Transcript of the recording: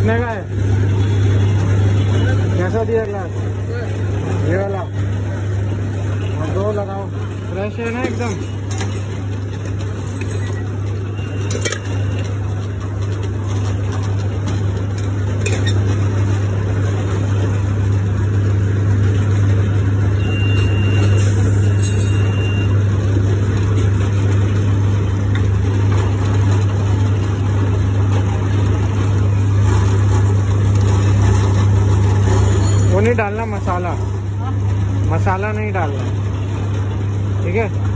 कितने का है? कैसा दिया ग्लास? ये वाला और 2 लगाओ। फ्रेश है ना एकदम? वो नहीं डालना मसाला, मसाला नहीं डालना, ठीक है।